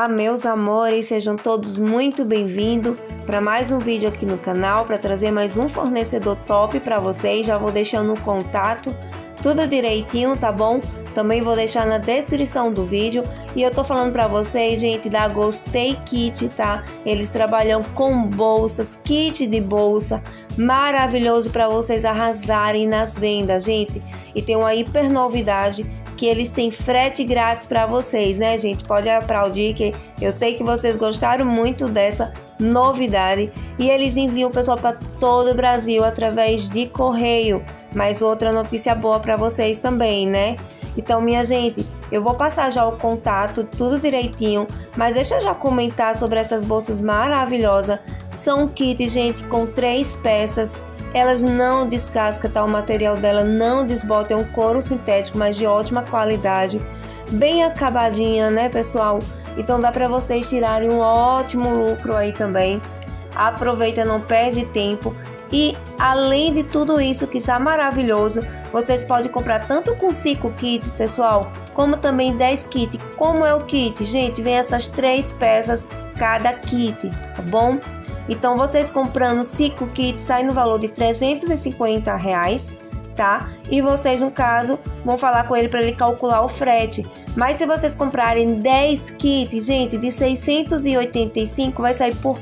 Olá, meus amores, sejam todos muito bem-vindos para mais um vídeo aqui no canal, para trazer mais um fornecedor top para vocês. Já vou deixando o contato, tudo direitinho, tá bom? Também vou deixar na descrição do vídeo. E eu tô falando para vocês, gente, da Gostei Kit, tá? Eles trabalham com bolsas, kit de bolsa, maravilhoso para vocês arrasarem nas vendas, gente. E tem uma hiper novidade, que eles têm frete grátis para vocês, né, gente? Pode aplaudir, que eu sei que vocês gostaram muito dessa novidade. E eles enviam o pessoal para todo o Brasil através de correio. Mas outra notícia boa para vocês também, né? Então, minha gente, eu vou passar já o contato, tudo direitinho, mas deixa eu já comentar sobre essas bolsas maravilhosas. São kits, gente, com 3 peças. Elas não descascam, tá? O material dela não desbota, é um couro sintético, mas de ótima qualidade. Bem acabadinha, né, pessoal? Então dá pra vocês tirarem um ótimo lucro aí também. Aproveita, não perde tempo. E além de tudo isso que está maravilhoso, vocês podem comprar tanto com 5 kits, pessoal, como também 10 kits. Como é o kit? Gente, vem essas 3 peças cada kit, tá bom? Então, vocês comprando 5 kits, sai no valor de R$350, tá? E vocês, no caso, vão falar com ele para ele calcular o frete. Mas se vocês comprarem 10 kits, gente, de 685, vai sair por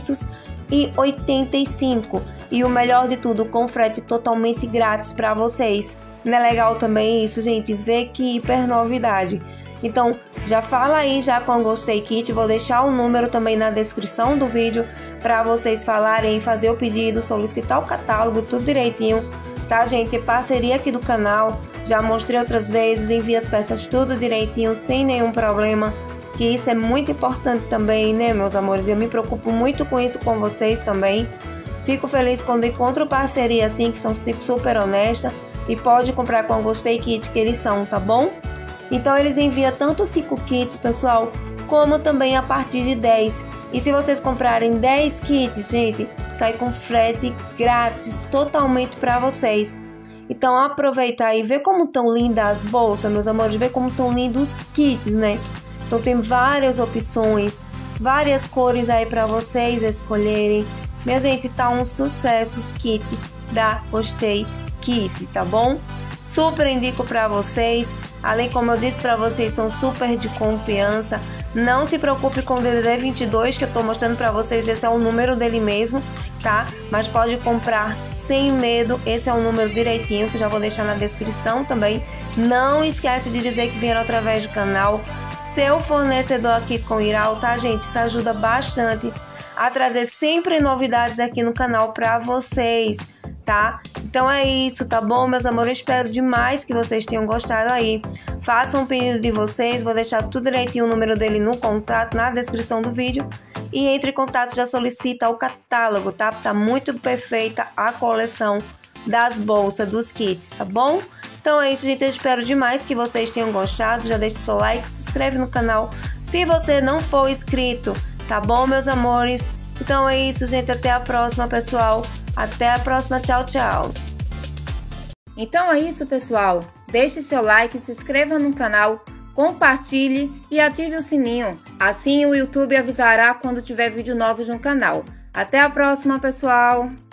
585. E o melhor de tudo, com frete totalmente grátis para vocês. Não é legal também isso, gente? Vê que hiper novidade. Então, já fala aí já com a Gostei Kit. Vou deixar o número também na descrição do vídeo para vocês falarem, fazer o pedido, solicitar o catálogo, tudo direitinho, tá, gente? Parceria aqui do canal, já mostrei outras vezes, envia as peças tudo direitinho, sem nenhum problema, que isso é muito importante também, né, meus amores? Eu me preocupo muito com isso com vocês também. Fico feliz quando encontro parceria assim, que são super honestas, e pode comprar com a Gostei Kit, que eles são, tá bom? Então eles enviam tanto 5 kits, pessoal, como também a partir de 10. E se vocês comprarem 10 kits, gente, sai com frete grátis totalmente para vocês. Então aproveita aí, vê como estão lindas as bolsas, meus amores, vê como estão lindos os kits, né? Então tem várias opções, várias cores aí para vocês escolherem. Minha gente, tá um sucesso os kits da Gostei Kit, tá bom? Super indico para vocês. Além, como eu disse para vocês, são super de confiança. Não se preocupe com o DDD 22 que eu tô mostrando para vocês. Esse é o número dele mesmo, tá? Mas pode comprar sem medo. Esse é o número direitinho, que já vou deixar na descrição também. Não esquece de dizer que vieram através do canal. Seu fornecedor aqui com Iral, tá, gente? Isso ajuda bastante a trazer sempre novidades aqui no canal para vocês, tá? Então é isso, tá bom, meus amores? Espero demais que vocês tenham gostado aí. Façam um pedido de vocês, vou deixar tudo direitinho, o número dele no contato, na descrição do vídeo. E entre em contato, já solicita o catálogo, tá? Tá muito perfeita a coleção das bolsas, dos kits, tá bom? Então é isso, gente, eu espero demais que vocês tenham gostado. Já deixa seu like, se inscreve no canal se você não for inscrito, tá bom, meus amores? Então é isso, gente, até a próxima, pessoal. Até a próxima, tchau, tchau. Então é isso, pessoal. Deixe seu like, se inscreva no canal, compartilhe e ative o sininho. Assim o YouTube avisará quando tiver vídeo novos no canal. Até a próxima, pessoal.